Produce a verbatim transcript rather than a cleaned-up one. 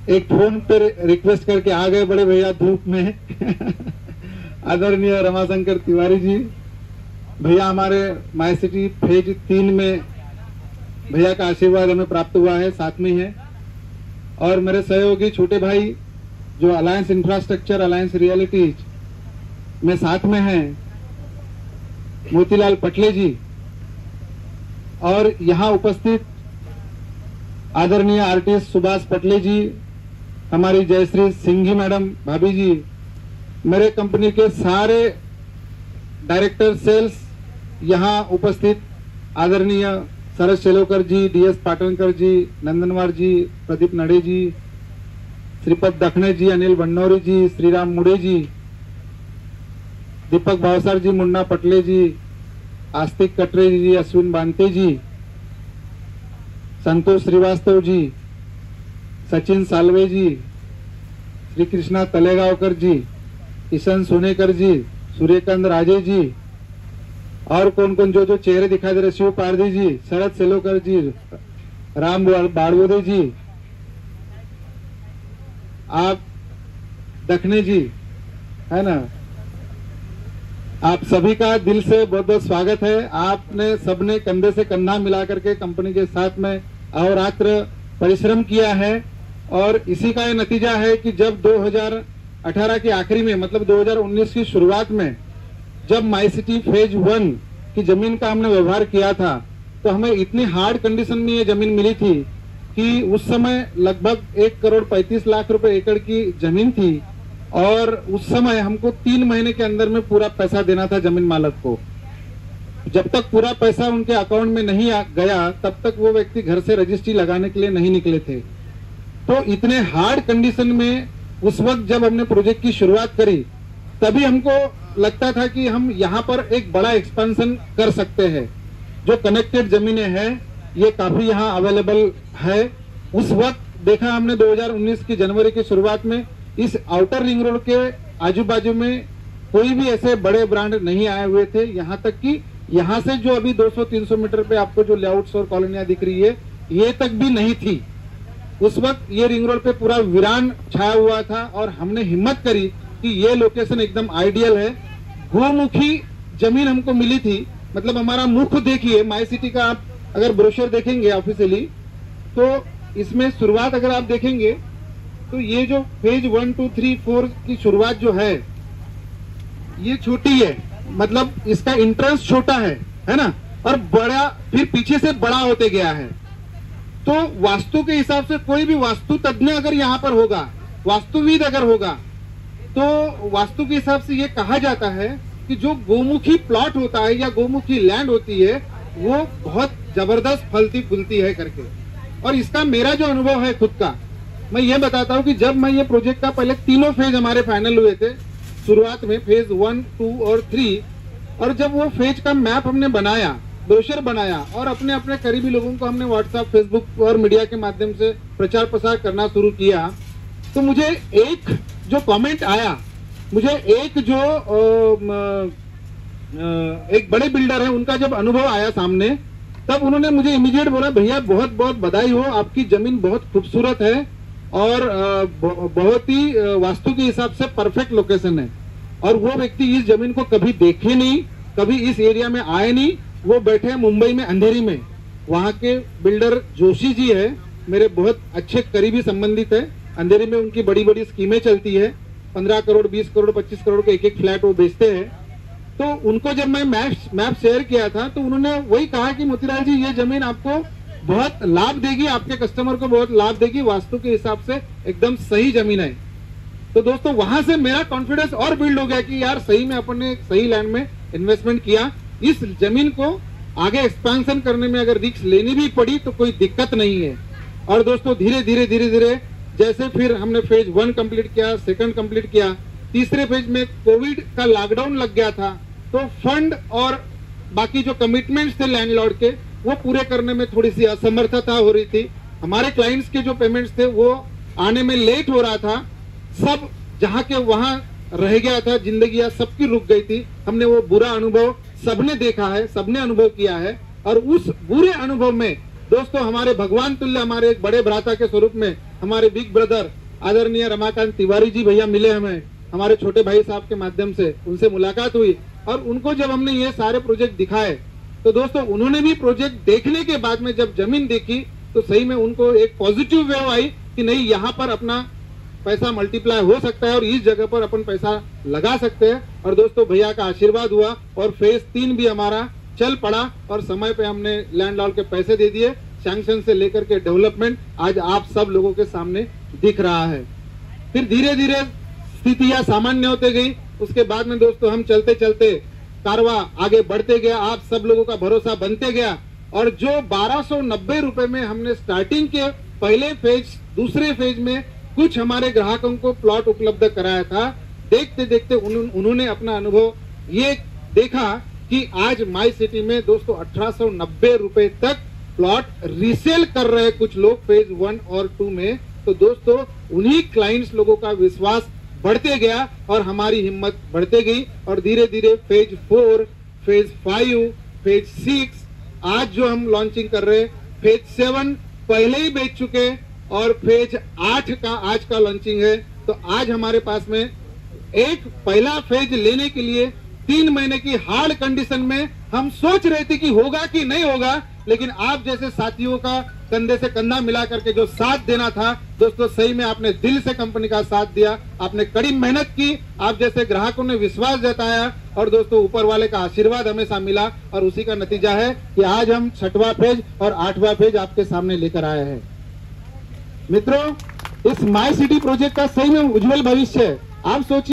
एक फोन पर रिक्वेस्ट करके आ गए बड़े भैया धूप में आदरणीय रमाशंकर तिवारी जी भैया, हमारे माई सिटी फेज तीन में भैया का आशीर्वाद हमें प्राप्त हुआ है, साथ में है। और मेरे सहयोगी छोटे भाई जो अलायंस इंफ्रास्ट्रक्चर अलायंस रियलिटीज में साथ में हैं, मोतीलाल पटले जी, और यहाँ उपस्थित आदरणीय आर्टिस्ट सुभाष पटले जी, हमारी जयश्री सिंघी मैडम भाभी जी, मेरे कंपनी के सारे डायरेक्टर सेल्स यहाँ उपस्थित आदरणीय शरद शेलोकर जी, डीएस पाटनकर जी, नंदनवार जी, प्रदीप नड़े जी, श्रीपद दखने जी, अनिल भंडौरी जी, श्रीराम मुड़े जी, दीपक भावसार जी, मुन्ना पटले जी, आस्तिक कटरे जी, अश्विन बांते जी, संतोष श्रीवास्तव जी, सचिन सालवे जी, श्री कृष्णा तलेगांवकर जी, किशन सोनेकर जी, सूर्यकांत राजे जी, और कौन कौन जो जो चेहरे दिखाई दे रहे, शिव पारदी जी, शरद सेलोकर जी, राम बाड़वोदे जी, आप दखने जी, है ना, आप सभी का दिल से बहुत बहुत स्वागत है। आपने सबने कंधे से कंधा मिला करके कंपनी के साथ में अहोरात्र परिश्रम किया है, और इसी का ये नतीजा है कि जब दो हज़ार अठारह के आखिरी में, मतलब दो हज़ार उन्नीस की शुरुआत में, जब माई सिटी फेज वन की जमीन का हमने व्यवहार किया था, तो हमें इतनी हार्ड कंडीशन में ये जमीन मिली थी कि उस समय लगभग एक करोड़ पैंतीस लाख रुपए एकड़ की जमीन थी, और उस समय हमको तीन महीने के अंदर में पूरा पैसा देना था जमीन मालक को। जब तक पूरा पैसा उनके अकाउंट में नहीं आ गया, तब तक वो व्यक्ति घर से रजिस्ट्री लगाने के लिए नहीं निकले थे। तो इतने हार्ड कंडीशन में उस वक्त जब हमने प्रोजेक्ट की शुरुआत करी, तभी हमको लगता था कि हम यहाँ पर एक बड़ा एक्सपेंशन कर सकते हैं। जो कनेक्टेड जमीनें हैं ये काफी यहाँ अवेलेबल है। उस वक्त देखा हमने दो हज़ार उन्नीस की जनवरी की शुरुआत में इस आउटर रिंग रोड के आजू बाजू में कोई भी ऐसे बड़े ब्रांड नहीं आए हुए थे। यहाँ तक कि यहाँ से जो अभी दो सौ तीन सौ मीटर पे आपको जो लेआउट्स और कॉलोनियां दिख रही है, ये तक भी नहीं थी। उस वक्त ये रिंग रोड पे पूरा वीरान छाया हुआ था, और हमने हिम्मत करी कि ये लोकेशन एकदम आइडियल है। गोमुखी जमीन हमको मिली थी, मतलब हमारा मुख देखिए माई सिटी का, आप अगर ब्रोशर देखेंगे ऑफिशियली, तो इसमें शुरुआत अगर आप देखेंगे तो ये जो phase one two three four की शुरुआत जो है ये छोटी है, मतलब इसका इंट्रेंस छोटा है है ना, और बड़ा फिर पीछे से बड़ा होते गया है। तो वास्तु के हिसाब से कोई भी वास्तु तज्ञ अगर यहाँ पर होगा, वास्तुविद अगर होगा, तो वास्तु के हिसाब से ये कहा जाता है कि जो गोमुखी प्लॉट होता है या गोमुखी लैंड होती है वो बहुत जबरदस्त फलती फूलती है करके। और इसका मेरा जो अनुभव है खुद का, मैं ये बताता हूँ कि जब मैं ये प्रोजेक्ट का पहले तीनों फेज हमारे फाइनल हुए थे शुरुआत में, फेज वन टू और थ्री, और जब वो फेज का मैप हमने बनाया, ब्रोशर बनाया, और अपने अपने करीबी लोगों को हमने व्हाट्सएप, फेसबुक और मीडिया के माध्यम से प्रचार प्रसार करना शुरू किया, तो मुझे एक जो कमेंट आया, मुझे एक जो आ, एक बड़े बिल्डर है उनका जब अनुभव आया सामने, तब उन्होंने मुझे इमीडिएट बोला, भैया बहुत बहुत बधाई हो, आपकी जमीन बहुत खूबसूरत है और बहुत ही वास्तु के हिसाब से परफेक्ट लोकेशन है। और वो व्यक्ति इस जमीन को कभी देखे नहीं, कभी इस एरिया में आए नहीं, वो बैठे मुंबई में अंधेरी में। वहाँ के बिल्डर जोशी जी है, मेरे बहुत अच्छे करीबी संबंधित है। अंधेरी में उनकी बड़ी बड़ी स्कीमें चलती है, पंद्रह करोड़ बीस करोड़ पच्चीस करोड़ के एक एक फ्लैट वो बेचते हैं। तो उनको जब मैं मैप मैप शेयर किया था, तो उन्होंने वही कहा कि मोतीलाल जी ये जमीन आपको बहुत लाभ देगी, आपके कस्टमर को बहुत लाभ देगी, वास्तु के हिसाब से एकदम सही जमीन है। तो दोस्तों वहां से मेरा कॉन्फिडेंस और बिल्ड हो गया कि यार सही में अपन ने सही लैंड में इन्वेस्टमेंट किया। इस जमीन को आगे एक्सपेंशन करने में अगर रिस्क लेनी भी पड़ी तो कोई दिक्कत नहीं है। और दोस्तों धीरे धीरे धीरे धीरे जैसे फिर हमने फेज वन कंप्लीट किया, सेकंड कंप्लीट किया, तीसरे फेज में कोविड का लॉकडाउन लग गया था, तो फंड और बाकी जो कमिटमेंट्स थे लैंडलॉर्ड के वो पूरे करने में थोड़ी सी असमर्थता हो रही थी। हमारे क्लाइंट्स के जो पेमेंट्स थे वो आने में लेट हो रहा था, सब जहां के वहां रह गया था, जिंदगी सबकी रुक गई थी। हमने वो बुरा अनुभव सबने देखा है, सबने अनुभव किया है। और उस बुरे अनुभव में दोस्तों हमारे भगवान तुल्य, हमारे एक बड़े भ्राता के स्वरूप में हमारे बिग ब्रदर आदरणीय रमाकांत तिवारी जी भैया मिले हमें, हमारे छोटे भाई साहब के माध्यम से उनसे मुलाकात हुई और उनको जब हमने ये सारे प्रोजेक्ट दिखाए तो दोस्तों उन्होंने भी प्रोजेक्ट देखने के बाद में जब जमीन देखी तो सही में उनको एक पॉजिटिव वेव आई कि नहीं, यहाँ पर अपना पैसा मल्टीप्लाई हो सकता है और इस जगह पर अपन पैसा लगा सकते हैं। और दोस्तों भैया का आशीर्वाद हुआ और फेज तीन भी हमारा चल पड़ा और समय पे हमने लैंड लॉर्ड के पैसे दे दिए। सैंक्शन से लेकर के डेवलपमेंट आज आप सब लोगों के सामने दिख रहा है। फिर धीरे धीरे स्थितियां सामान्य होते गई। उसके बाद में दोस्तों हम चलते चलते कारवा आगे बढ़ते गया, आप सब लोगों का भरोसा बनते गया और जो बारह सौ नब्बे रुपए में हमने स्टार्टिंग के पहले फेज दूसरे फेज में कुछ हमारे ग्राहकों को प्लॉट उपलब्ध कराया था, देखते देखते उन, उन्होंने अपना अनुभव ये देखा कि आज माई सिटी में दोस्तों अठारह सौ नब्बे रुपए तक प्लॉट रीसेल कर रहे कुछ लोग फेज वन और टू में। तो दोस्तों उन्हीं क्लाइंट्स लोगों का विश्वास बढ़ते गया और हमारी हिम्मत बढ़ते गई और धीरे धीरे phase four, phase five, phase six, आज जो हम लॉन्चिंग कर रहे हैं फेज सेवन पहले ही बेच चुके और फेज आठ का आज का लॉन्चिंग है। तो आज हमारे पास में एक पहला फेज लेने के लिए तीन महीने की हार्ड कंडीशन में हम सोच रहे थे कि होगा कि नहीं होगा, लेकिन आप जैसे साथियों का कंधे से कंधा मिला करके जो साथ देना था दोस्तों, सही में आपने दिल से कंपनी का साथ दिया, आपने कड़ी मेहनत की, आप जैसे ग्राहकों ने विश्वास जताया और दोस्तों ऊपर वाले का आशीर्वाद हमेशा मिला और उसी का नतीजा है कि आज हम छठवां फेज और आठवां फेज आपके सामने लेकर आए हैं। मित्रों, इस माई सिटी प्रोजेक्ट का सही में उज्जवल भविष्य है। आप सोचिए